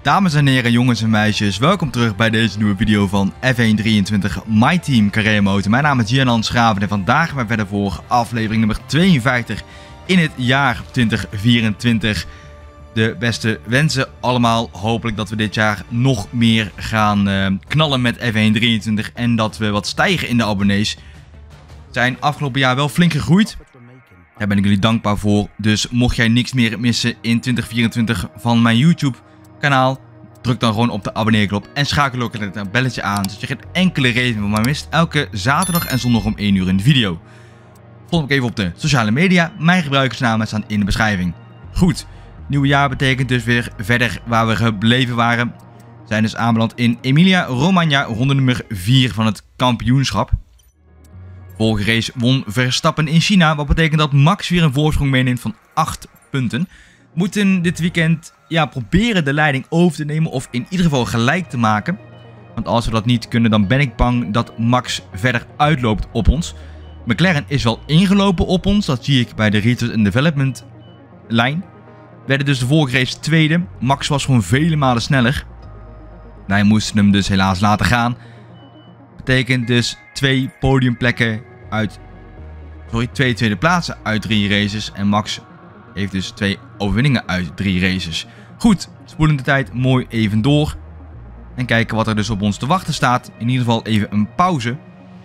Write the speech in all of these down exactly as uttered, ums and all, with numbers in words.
Dames en heren, jongens en meisjes, welkom terug bij deze nieuwe video van F één drieëntwintig My Team Carrera Mode. Mijn naam is Gian Schraven en vandaag gaan we verder voor aflevering nummer tweeënvijftig in het jaar twintig vierentwintig. De beste wensen allemaal. Hopelijk dat we dit jaar nog meer gaan uh, knallen met F één drieëntwintig en dat we wat stijgen in de abonnees. We zijn afgelopen jaar wel flink gegroeid. Daar ben ik jullie dankbaar voor. Dus mocht jij niks meer missen in twintig vierentwintig van mijn YouTube kanaal, druk dan gewoon op de abonneerknop en schakel ook het belletje aan, zodat je geen enkele reden van mij mist. Elke zaterdag en zondag om één uur in de video. Volg me even op de sociale media. Mijn gebruikersnamen staan in de beschrijving. Goed, nieuwe jaar betekent dus weer verder waar we gebleven waren. We zijn dus aanbeland in Emilia Romagna, ronde nummer vier van het kampioenschap. Vorige race won Verstappen in China, wat betekent dat Max weer een voorsprong meeneemt van acht punten. We moeten dit weekend ja, proberen de leiding over te nemen of in ieder geval gelijk te maken. Want als we dat niet kunnen, dan ben ik bang dat Max verder uitloopt op ons. McLaren is wel ingelopen op ons, dat zie ik bij de Research and Development lijn. We werden dus de vorige race tweede. Max was gewoon vele malen sneller. Wij moesten hem dus helaas laten gaan. Betekent dus twee podiumplekken uit, sorry, twee tweede plaatsen uit drie races. En Max heeft dus twee overwinningen uit drie races. Goed, spoelen de tijd mooi even door. En kijken wat er dus op ons te wachten staat. In ieder geval even een pauze.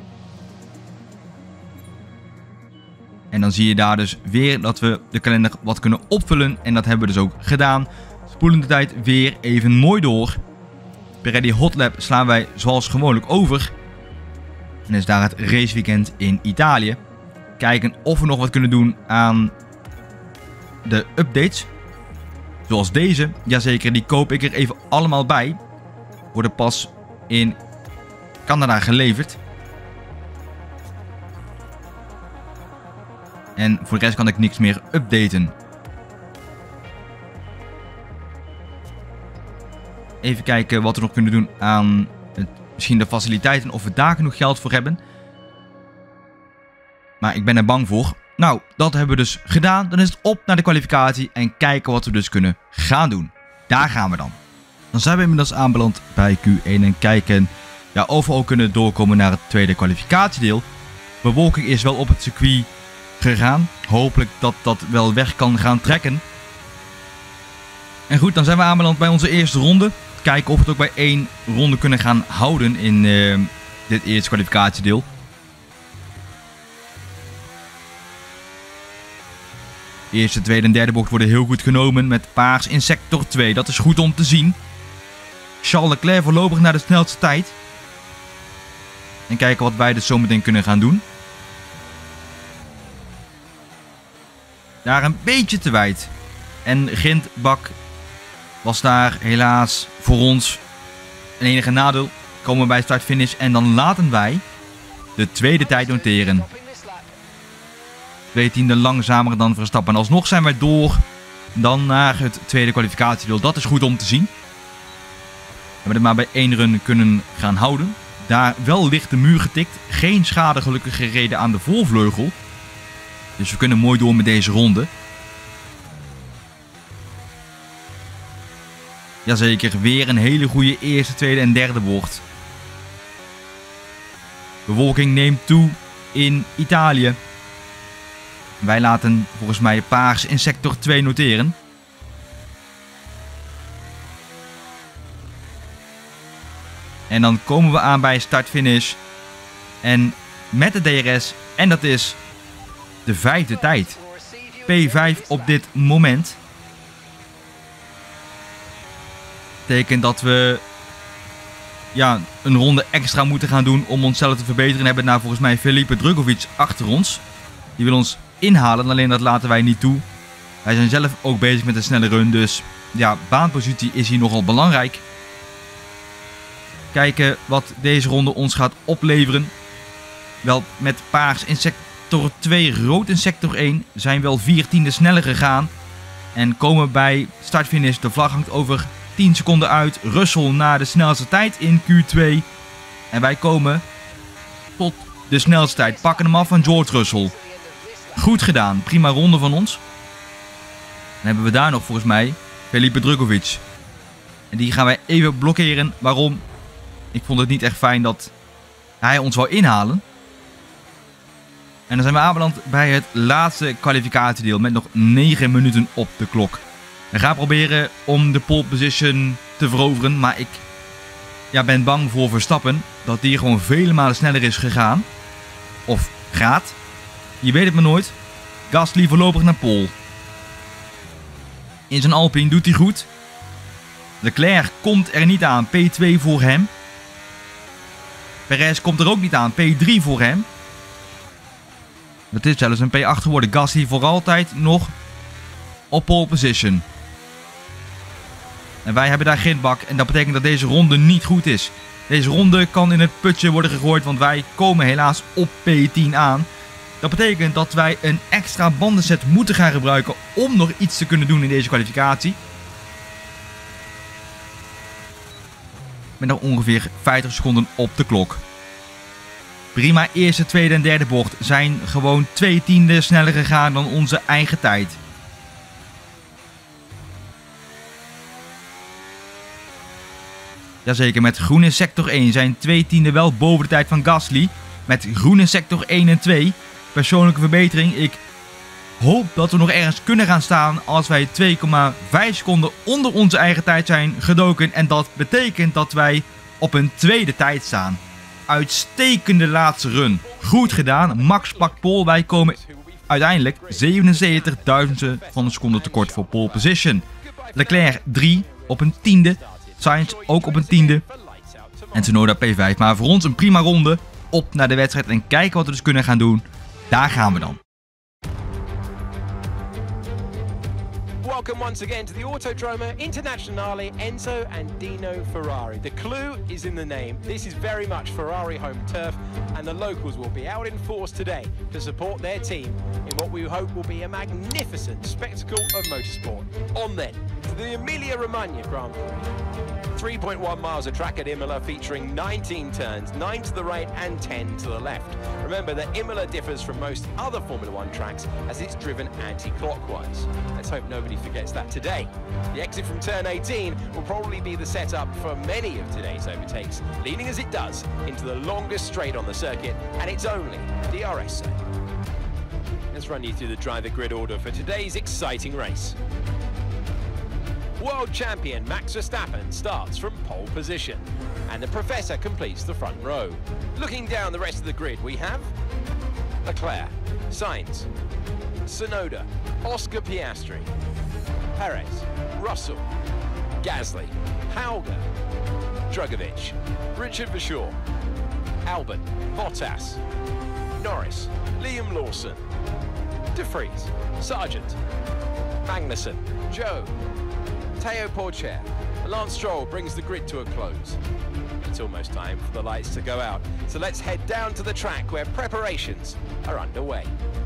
En dan zie je daar dus weer dat we de kalender wat kunnen opvullen. En dat hebben we dus ook gedaan. Spoelen de tijd weer even mooi door. Pirelli Hot Lap slaan wij zoals gewoonlijk over. En is daar het raceweekend in Italië. Kijken of we nog wat kunnen doen aan de updates. Zoals deze. Jazeker, die koop ik er even allemaal bij. Worden pas in Canada geleverd. En voor de rest kan ik niks meer updaten. Even kijken wat we nog kunnen doen aan het, misschien de faciliteiten. Of we daar genoeg geld voor hebben. Maar ik ben er bang voor. Nou, dat hebben we dus gedaan. Dan is het op naar de kwalificatie en kijken wat we dus kunnen gaan doen. Daar gaan we dan. Dan zijn we inmiddels aanbeland bij Q één en kijken ja, of we ook kunnen doorkomen naar het tweede kwalificatiedeel. Bewolking is wel op het circuit gegaan. Hopelijk dat dat wel weg kan gaan trekken. En goed, dan zijn we aanbeland bij onze eerste ronde. Kijken of we het ook bij één ronde kunnen gaan houden in uh, dit eerste kwalificatiedeel. De eerste, tweede en derde bocht worden heel goed genomen met paars in sector twee. Dat is goed om te zien. Charles Leclerc voorlopig naar de snelste tijd. En kijken wat wij dus zometeen kunnen gaan doen. Daar een beetje te wijd. En Grindbak was daar helaas voor ons een enige nadeel. Komen we bij start-finish en dan laten wij de tweede tijd noteren. Twee tienden langzamer dan Verstappen. En alsnog zijn wij door dan naar het tweede kwalificatiedeel. Dat is goed om te zien. We hebben het maar bij één run kunnen gaan houden. Daar wel licht de muur getikt. Geen schade gelukkig gereden aan de voorvleugel. Dus we kunnen mooi door met deze ronde. Jazeker, weer een hele goede eerste, tweede en derde bocht. Bewolking neemt toe in Italië. Wij laten volgens mij paars in sector twee noteren. En dan komen we aan bij start-finish. En met de D R S. En dat is de vijfde tijd. P vijf op dit moment. Betekent dat we ja, een ronde extra moeten gaan doen om onszelf te verbeteren. En hebben nou volgens mij Felipe Drugovich achter ons. Die wil ons inhalen, alleen dat laten wij niet toe. Wij zijn zelf ook bezig met een snelle run, dus ja, baanpositie is hier nogal belangrijk. Kijken wat deze ronde ons gaat opleveren. Wel met paars in sector twee, rood in sector één. Zijn wel vier tienden sneller gegaan. En komen bij start-finish. De vlag hangt over tien seconden uit. Russell naar de snelste tijd in Q twee. En wij komen tot de snelste tijd. Pakken hem af van George Russell. Goed gedaan. Prima ronde van ons. Dan hebben we daar nog volgens mij Felipe Drugovich. En die gaan wij even blokkeren. Waarom? Ik vond het niet echt fijn dat hij ons wou inhalen. En dan zijn we aanbeland bij het laatste kwalificatiedeel met nog negen minuten op de klok. We gaan proberen om de pole position te veroveren, maar ik ja, ben bang voor Verstappen dat die gewoon vele malen sneller is gegaan. Of gaat. Je weet het maar nooit. Gasly voorlopig naar pole. In zijn Alpine doet hij goed. Leclerc komt er niet aan. P twee voor hem. Perez komt er ook niet aan. P drie voor hem. Dat is zelfs een P acht geworden. Gasly voor altijd nog op pole position. En wij hebben daar grindbak. En dat betekent dat deze ronde niet goed is. Deze ronde kan in het putje worden gegooid. Want wij komen helaas op P tien aan. Dat betekent dat wij een extra bandenset moeten gaan gebruiken om nog iets te kunnen doen in deze kwalificatie. Met nog ongeveer vijftig seconden op de klok. Prima, eerste, tweede en derde bocht zijn gewoon twee tienden sneller gegaan dan onze eigen tijd. Jazeker, met groene sector één zijn twee tienden wel boven de tijd van Gasly. Met groene sector één en twee. Persoonlijke verbetering. Ik hoop dat we nog ergens kunnen gaan staan als wij twee komma vijf seconden onder onze eigen tijd zijn gedoken. En dat betekent dat wij op een tweede tijd staan. Uitstekende laatste run. Goed gedaan. Max pakt pole. Wij komen uiteindelijk zevenenzeventig duizendste van een seconde tekort voor pole position. Leclerc drie op een tiende. Sainz ook op een tiende. En Tsunoda P vijf. Maar voor ons een prima ronde. Op naar de wedstrijd en kijken wat we dus kunnen gaan doen. Daar gaan we dan. Welcome once again to the Autodromo Internazionale Enzo and Dino Ferrari. The clue is in the name. This is very much Ferrari home turf, and the locals will be out in force today to support their team in what we hope will be a magnificent spectacle of motorsport. On then to the Emilia-Romagna Grand Prix. three point one miles of track at Imola, featuring nineteen turns, nine to the right and ten to the left. Remember that Imola differs from most other Formula One tracks as it's driven anti-clockwise. Let's hope nobody forgets that today. The exit from turn eighteen will probably be the setup for many of today's overtakes, leading as it does into the longest straight on the circuit, and it's only D R S. Let's run you through the driver grid order for today's exciting race. World champion Max Verstappen starts from pole position, and the Professor completes the front row. Looking down the rest of the grid, we have Leclerc, Sainz, Tsunoda, Oscar Piastri, Perez, Russell, Gasly, Hauger, Drugovich, Richard Verschoor, Albon, Bottas, Norris, Liam Lawson, De Vries, Sargent, Magnussen, Joe, Teo Porcher. Lance Stroll brings the grid to a close. It's almost time for the lights to go out, so let's head down to the track where preparations are underway.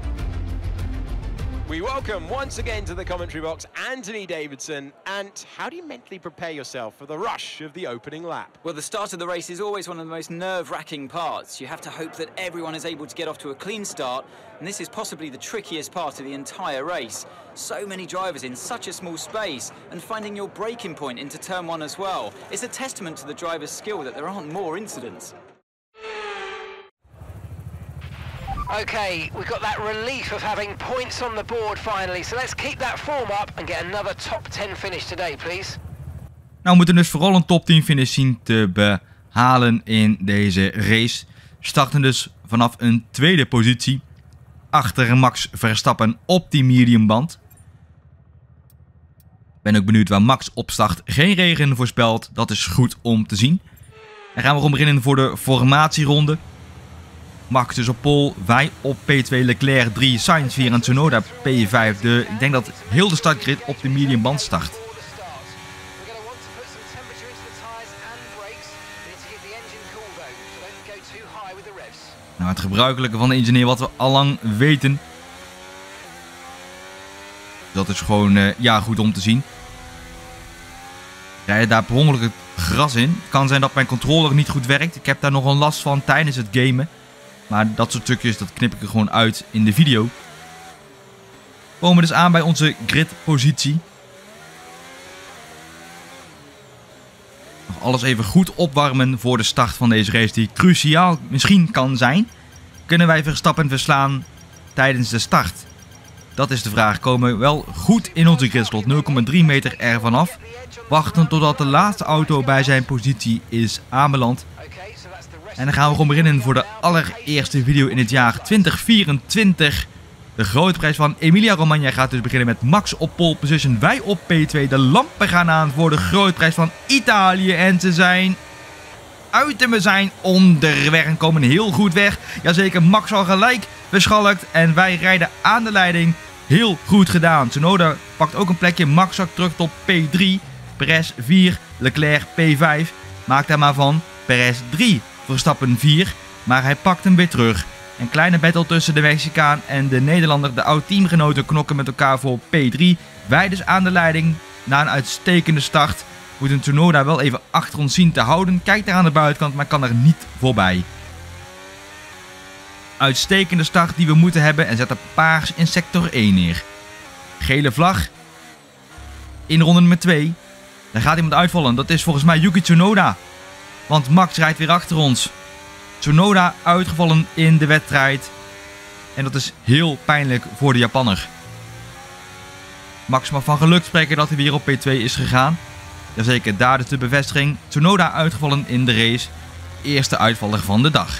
We welcome once again to the commentary box Anthony Davidson. And how do you mentally prepare yourself for the rush of the opening lap? Well, the start of the race is always one of the most nerve-wracking parts. You have to hope that everyone is able to get off to a clean start, and this is possibly the trickiest part of the entire race. So many drivers in such a small space, and finding your braking point into turn one as well. It's a testament to the driver's skill that there aren't more incidents. Okay, we've got that relief of having points on the board finally, so let's keep that form up and get another top ten finish today, please. Nou, we moeten dus vooral een top tien finish zien te behalen in deze race. Starten dus vanaf een tweede positie achter Max Verstappen op die mediumband. Ben ook benieuwd waar Max opstart. Geen regen voorspeld, dat is goed om te zien. Dan gaan we gewoon beginnen voor de formatieronde. Max dus op pole, wij op P twee, Leclerc drie, Sainz vier en Tsunoda P vijf. De, ik denk dat heel de startgrid op de mediumband start. Nou, het gebruikelijke van de engineer wat we allang weten. Dat is gewoon uh, ja, goed om te zien. Rijden daar per ongeluk het gras in. Het kan zijn dat mijn controller niet goed werkt. Ik heb daar nogal last van tijdens het gamen. Maar dat soort stukjes, dat knip ik er gewoon uit in de video. We komen dus aan bij onze gridpositie. alles even goed opwarmen voor de start van deze race die cruciaal misschien kan zijn. Kunnen wij Verstappen verslaan tijdens de start? Dat is de vraag. Komen we wel goed in onze gridslot, nul komma drie meter ervan af. Wachten totdat de laatste auto bij zijn positie is aanbeland. En dan gaan we gewoon beginnen voor de allereerste video in het jaar twintig vierentwintig. De grote prijs van Emilia-Romagna gaat dus beginnen met Max op pole position. Wij op P twee. De lampen gaan aan voor de grote prijs van Italië. En ze zijn uit en we zijn onderweg en komen heel goed weg. Jazeker, Max al gelijk verschalkt. En wij rijden aan de leiding. Heel goed gedaan. Tsunoda pakt ook een plekje. Max zakt terug tot P drie. Perez vier. Leclerc P vijf. Maakt daar maar van. Perez drie. Verstappen vier. Maar hij pakt hem weer terug. Een kleine battle tussen de Mexicaan en de Nederlander. De oud-teamgenoten knokken met elkaar voor P drie. Wij dus aan de leiding. Na een uitstekende start. Moeten Tsunoda wel even achter ons zien te houden. Kijkt daar aan de buitenkant, maar kan er niet voorbij. Uitstekende start die we moeten hebben. En zet de paars in sector één neer. Gele vlag. In ronde nummer twee. Daar gaat iemand uitvallen. Dat is volgens mij Yuki Tsunoda. Want Max rijdt weer achter ons. Tsunoda uitgevallen in de wedstrijd. En dat is heel pijnlijk voor de Japanner. Max mag van geluk spreken dat hij weer op P twee is gegaan. Jazeker, daar dus de bevestiging. Tsunoda uitgevallen in de race. Eerste uitvaller van de dag.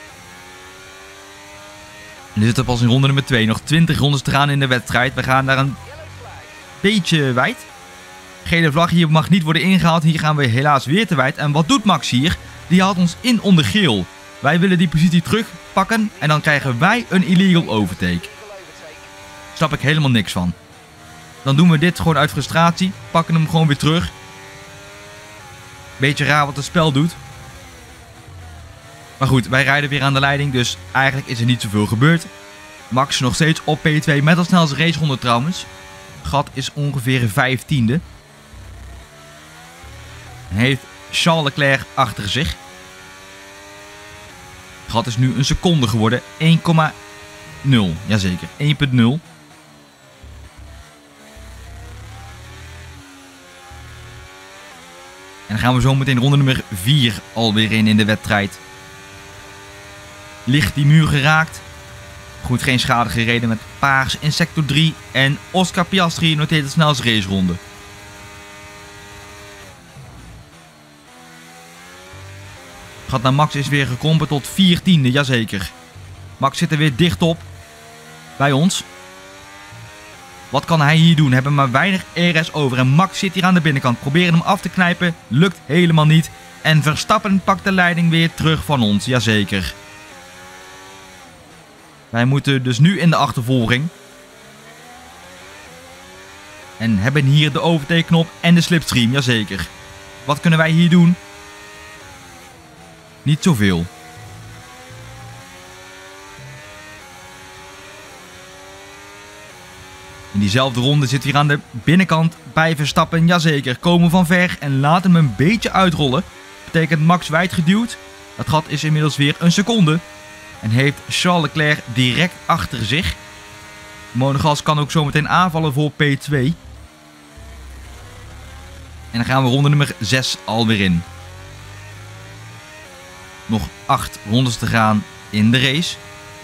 En dit zit pas in ronde nummer twee. Nog twintig rondes te gaan in de wedstrijd. We gaan daar een beetje wijd. Gele vlag, hier mag niet worden ingehaald. Hier gaan we helaas weer te wijd. En wat doet Max hier? Die haalt ons in onder geel. Wij willen die positie terugpakken. En dan krijgen wij een illegal overtake. Snap ik helemaal niks van. Dan doen we dit gewoon uit frustratie. Pakken hem gewoon weer terug. Beetje raar wat het spel doet. Maar goed, wij rijden weer aan de leiding. Dus eigenlijk is er niet zoveel gebeurd. Max nog steeds op P twee. Met als snelste raceronde trouwens. Gat is ongeveer vijftiende. En heeft Charles Leclerc achter zich. Gat is nu een seconde geworden. één komma nul. Jazeker, één komma nul. En dan gaan we zo meteen ronde nummer vier alweer in in de wedstrijd. Licht die muur geraakt. Goed, geen schade gereden met paars in sector drie. En Oscar Piastri noteert de snelste raceronde. Gat naar Max is weer gekrompen tot viertiende, jazeker. Max zit er weer dicht op. Bij ons. Wat kan hij hier doen? Hebben maar weinig R S over. En Max zit hier aan de binnenkant. Proberen hem af te knijpen. Lukt helemaal niet. En Verstappen pakt de leiding weer terug van ons, jazeker. Wij moeten dus nu in de achtervolging. En hebben hier de overtake-knop en de slipstream, jazeker. Wat kunnen wij hier doen? Niet zoveel. In diezelfde ronde zit hier aan de binnenkant bij Verstappen, jazeker. Komen van ver en laten hem een beetje uitrollen. Betekent Max wijd geduwd. Dat gat is inmiddels weer een seconde. En heeft Charles Leclerc direct achter zich. Monegas kan ook zometeen aanvallen voor P twee. En dan gaan we ronde nummer zes alweer in. Nog acht rondes te gaan in de race.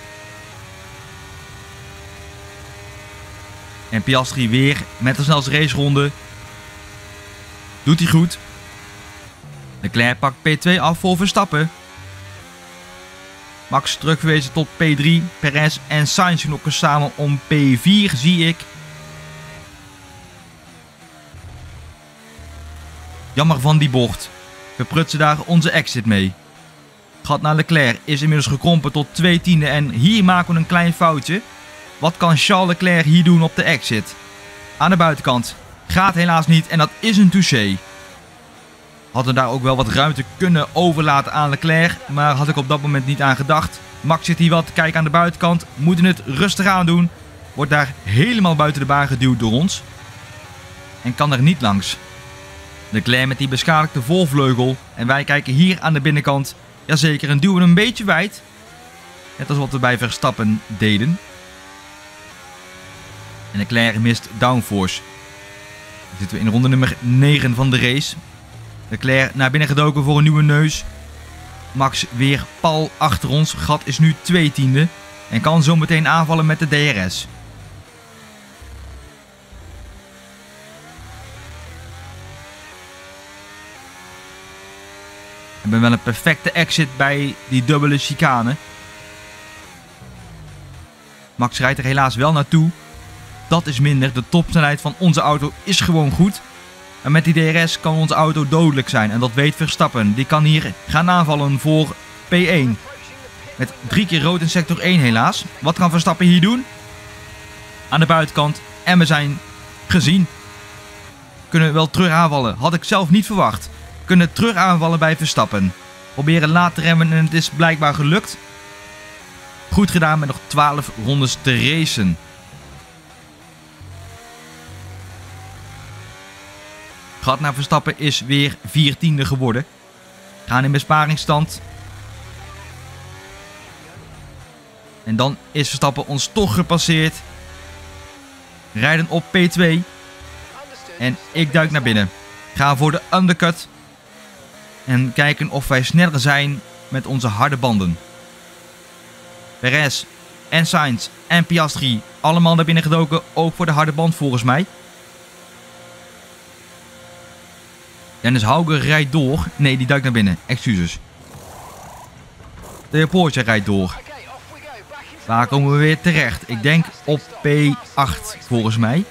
En Piastri weer met de snelste raceronde. Doet hij goed. Leclerc pakt P twee af voor Verstappen. Max terugverwezen tot P drie. Perez en Sainz knokken samen om P vier, zie ik. Jammer van die bocht. We prutsen daar onze exit mee. Gat naar Leclerc is inmiddels gekrompen tot twee tiende. En hier maken we een klein foutje. Wat kan Charles Leclerc hier doen op de exit? Aan de buitenkant. Gaat helaas niet en dat is een touché. Hadden daar ook wel wat ruimte kunnen overlaten aan Leclerc. Maar had ik op dat moment niet aan gedacht. Max zit hier wel te kijken aan de buitenkant. Moeten het rustig aan doen. Wordt daar helemaal buiten de baan geduwd door ons. En kan er niet langs. Leclerc met die beschadigde voorvleugel. En wij kijken hier aan de binnenkant. Jazeker, en duwen een beetje wijd. Net als wat we bij Verstappen deden. En Leclerc mist downforce. Dan zitten we in ronde nummer negen van de race. Leclerc naar binnen gedoken voor een nieuwe neus. Max weer pal achter ons. Gat is nu twee tiende. En kan zo meteen aanvallen met de D R S. We hebben wel een perfecte exit bij die dubbele chicane. Max rijdt er helaas wel naartoe. Dat is minder. De topsnelheid van onze auto is gewoon goed. En met die D R S kan onze auto dodelijk zijn. En dat weet Verstappen. Die kan hier gaan aanvallen voor P één. Met drie keer rood in sector één helaas. Wat kan Verstappen hier doen? Aan de buitenkant. En we zijn gezien. Kunnen we wel terug aanvallen. Had ik zelf niet verwacht. Kunnen terug aanvallen bij Verstappen. Proberen laat te remmen en het is blijkbaar gelukt. Goed gedaan met nog twaalf rondes te racen. Gat naar Verstappen is weer vier tiende geworden. Gaan in besparingsstand. En dan is Verstappen ons toch gepasseerd. Rijden op P twee. En ik duik naar binnen. Ga voor de undercut. En kijken of wij sneller zijn met onze harde banden. Perez en Sainz en Piastri. Allemaal naar binnen gedoken. Ook voor de harde band volgens mij. Dennis Hauger rijdt door. Nee, die duikt naar binnen. Excuses. De Porsche rijdt door. Waar komen we weer terecht? Ik denk op P acht volgens mij.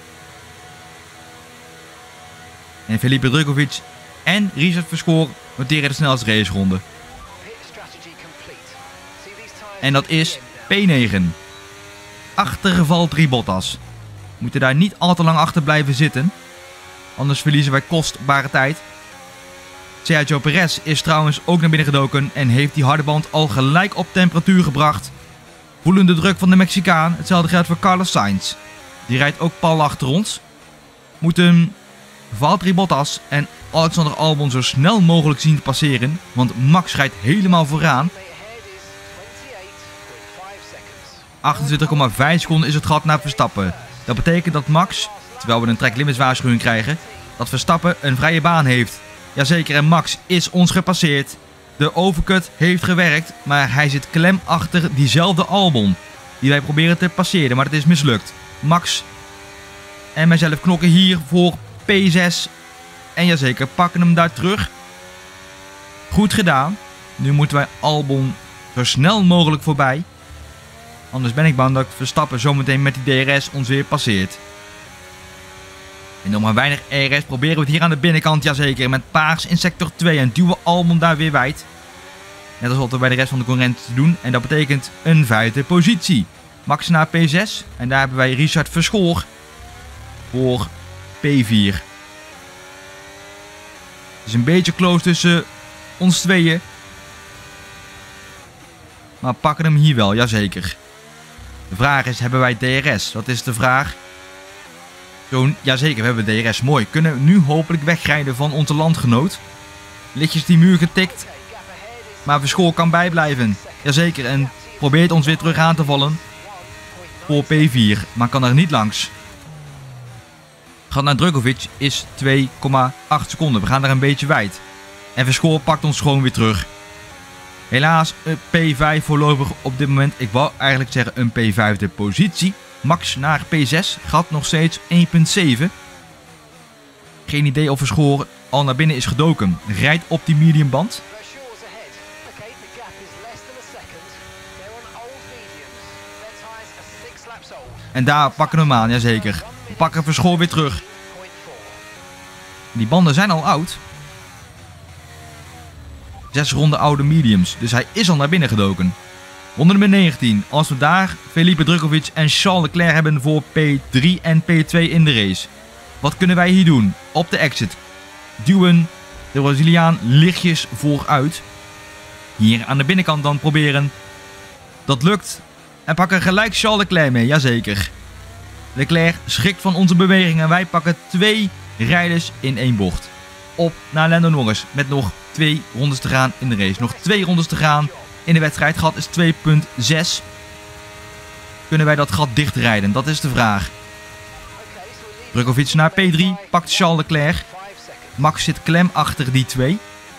En Felipe Drugovich en Richard Verschoor noteren de snelste raceronde. En dat is P negen. Achter Valtteri Bottas. We moeten daar niet al te lang achter blijven zitten. Anders verliezen wij kostbare tijd. Sergio Perez is trouwens ook naar binnen gedoken en heeft die harde band al gelijk op temperatuur gebracht. Voelen de druk van de Mexicaan. Hetzelfde geldt voor Carlos Sainz. Die rijdt ook pal achter ons. Moeten Valtteri Bottas en Alexander Albon zo snel mogelijk zien te passeren. Want Max rijdt helemaal vooraan. achtentwintig komma vijf seconden is het gat naar Verstappen. Dat betekent dat Max, terwijl we een track limits waarschuwing krijgen, dat Verstappen een vrije baan heeft. Jazeker, en Max is ons gepasseerd. De overcut heeft gewerkt, maar hij zit klem achter diezelfde Albon. Die wij proberen te passeren, maar het is mislukt. Max en mijzelf knokken hier voor P zes. En jazeker, pakken hem daar terug. Goed gedaan. Nu moeten wij Albon zo snel mogelijk voorbij. Anders ben ik bang dat Verstappen zometeen met die D R S ons weer passeert. En nog maar weinig R S proberen we het hier aan de binnenkant, jazeker, met paars in sector twee en duwen Albon daar weer wijd. Net als wat we bij de rest van de concurrenten doen. En dat betekent een vijfde positie. Max naar P zes en daar hebben wij Richard Verschoor voor P vier. Het is een beetje close tussen ons tweeën. Maar pakken hem hier wel, jazeker. De vraag is, hebben wij D R S? Dat is de vraag. Zo'n, jazeker, we hebben D R S. Mooi. Kunnen we nu hopelijk wegrijden van onze landgenoot. Lichtjes die muur getikt. Maar Verschoor kan bijblijven. Jazeker. En probeert ons weer terug aan te vallen. Voor P vier. Maar kan er niet langs. Gaat naar Drugovich is twee komma acht seconden. We gaan daar een beetje wijd. En Verschoor pakt ons gewoon weer terug. Helaas P vijf voorlopig op dit moment. Ik wou eigenlijk zeggen een P vijfde positie. Max naar P zes. Gat nog steeds één komma zeven. Geen idee of Verschoor al naar binnen is gedoken. Rijdt op die mediumband. En daar pakken we hem aan, jazeker. We pakken Verschoor weer terug. Die banden zijn al oud. Zes ronden oude mediums. Dus hij is al naar binnen gedoken. Ronde nummer negentien. Als we daar Felipe Drugovich en Charles Leclerc hebben voor P drie en P twee in de race. Wat kunnen wij hier doen? Op de exit. Duwen de Braziliaan lichtjes vooruit. Hier aan de binnenkant dan proberen. Dat lukt. En pakken gelijk Charles Leclerc mee. Jazeker. Leclerc schrikt van onze beweging. En wij pakken twee rijders in één bocht. Op naar Lando Norris. Met nog twee rondes te gaan in de race. Nog twee rondes te gaan in de wedstrijd. Gat is twee komma zes. Kunnen wij dat gat dichtrijden? Dat is de vraag. Drugovich naar P drie. Pakt Charles Leclerc. Max zit klem achter die twee.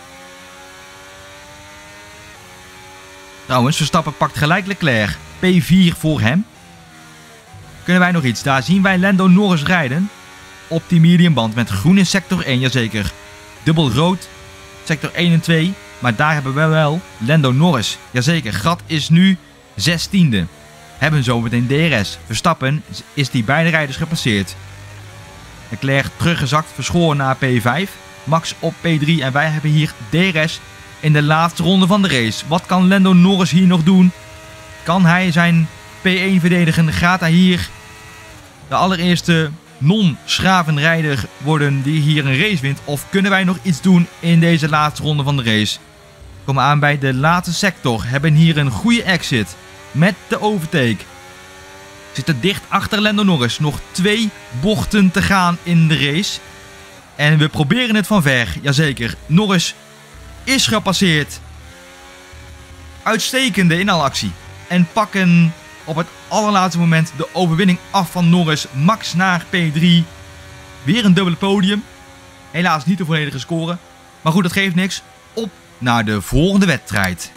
Trouwens, Verstappen pakt gelijk Leclerc. P vier voor hem. Kunnen wij nog iets? Daar zien wij Lando Norris rijden. Op die mediumband met groen in sector één, jazeker. Dubbel rood, sector één en twee. Maar daar hebben we wel Lando Norris. Jazeker, gat is nu zestiende. Hebben zo meteen D R S. Verstappen is die beide rijders gepasseerd. Leclerc teruggezakt, verschoren naar P vijf. Max op P drie en wij hebben hier D R S in de laatste ronde van de race. Wat kan Lando Norris hier nog doen? Kan hij zijn P één verdedigen? Gaat hij hier de allereerste non-schravenrijder worden die hier een race wint? Of kunnen wij nog iets doen in deze laatste ronde van de race? We komen aan bij de laatste sector. Hebben hier een goede exit met de overtake. Zitten dicht achter Lando Norris. Nog twee bochten te gaan in de race. En we proberen het van ver. Jazeker. Norris is gepasseerd. Uitstekende in alle actie. En pakken op het allerlaatste moment de overwinning af van Norris. Max naar P drie. Weer een dubbele podium. Helaas niet de volledige score. Maar goed, dat geeft niks. Op naar de volgende wedstrijd.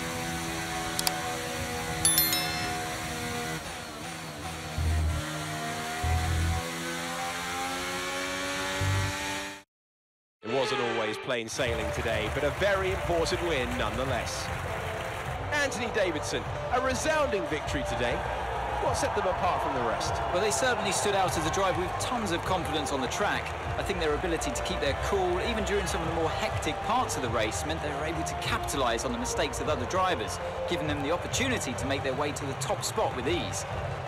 It wasn't always plain sailing today, but a very important win nonetheless. Anthony Davidson, a resounding victory today. What set them apart from the rest? Well, they certainly stood out as a drive with tons of confidence on the track. I think their ability to keep their cool, even during some of the more hectic parts of the race, meant they were able to capitalise on the mistakes of other drivers, giving them the opportunity to make their way to the top spot with ease.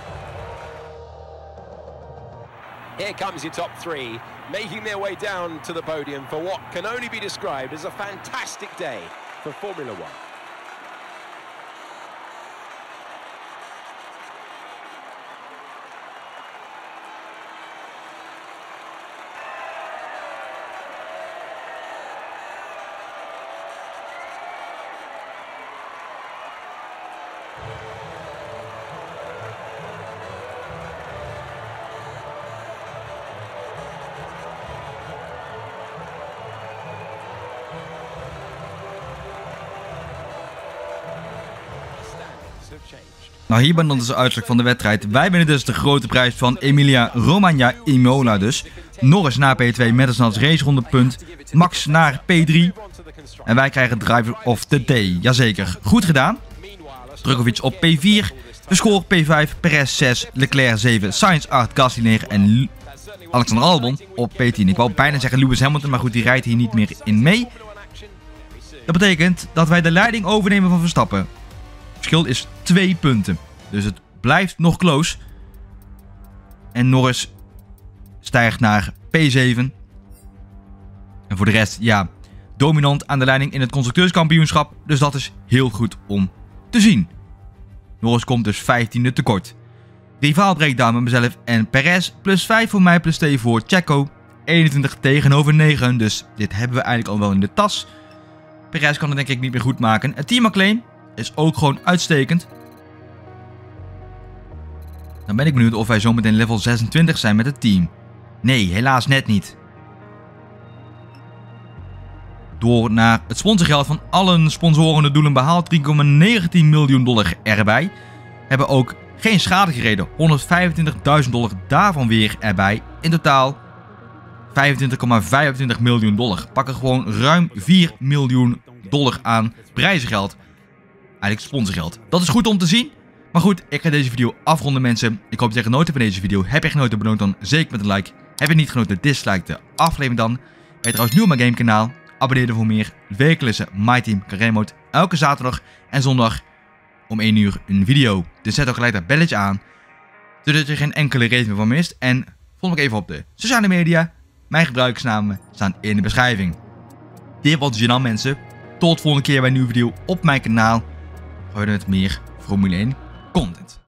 Here comes your top three, making their way down to the podium for what can only be described as a fantastic day for Formula One. Nou, hier ben dan dus de uitslag van de wedstrijd. Wij winnen dus de grote prijs van Emilia Romagna Imola dus. Norris naar P twee met een snelst raceronde punt. Max naar P drie. En wij krijgen Driver of the Day. Jazeker, goed gedaan. Drukovic op P vier. De score P vijf, Perez zes, Leclerc zeven, Sainz acht, Gasly negen en Alexander Albon op P tien. Ik wou bijna zeggen Lewis Hamilton, maar goed, die rijdt hier niet meer in mee. Dat betekent dat wij de leiding overnemen van Verstappen. Het verschil is twee punten. Dus het blijft nog close. En Norris stijgt naar P zeven. En voor de rest, ja, dominant aan de leiding in het constructeurskampioenschap. Dus dat is heel goed om te zien. Norris komt dus vijftiende tekort. Rivaal breakdown met mezelf en Perez. Plus vijf voor mij, plus twee voor Checo. eenentwintig tegenover negen. Dus dit hebben we eigenlijk al wel in de tas. Perez kan het denk ik niet meer goed maken. Het team McLaren is ook gewoon uitstekend. Dan ben ik benieuwd of wij zometeen level zesentwintig zijn met het team. Nee, helaas net niet. Door naar het sponsorgeld van alle sponsoren de doelen behaald. drie komma negentien miljoen dollar erbij. Hebben ook geen schade gereden. honderdvijfentwintigduizend dollar daarvan weer erbij. In totaal vijfentwintig komma vijfentwintig miljoen dollar. Pakken gewoon ruim vier miljoen dollar aan prijzengeld. Eigenlijk sponsorgeld. Dat is goed om te zien. Maar goed, ik ga deze video afronden mensen. Ik hoop dat je genoten van deze video. Heb je genoten, beloon dan zeker met een like. Heb je niet genoten, dislike de aflevering dan. Ben je trouwens nieuw op mijn gamekanaal? Abonneer je voor meer wekelijkse My Team Career Mode. Elke zaterdag en zondag om één uur een video. Dus zet ook gelijk dat belletje aan. Zodat je geen enkele race meer van mist. En volg me even op de sociale media. Mijn gebruikersnamen staan in de beschrijving. Dit was het dan mensen. Tot de volgende keer bij een nieuwe video op mijn kanaal. Gooi met meer Formule één content.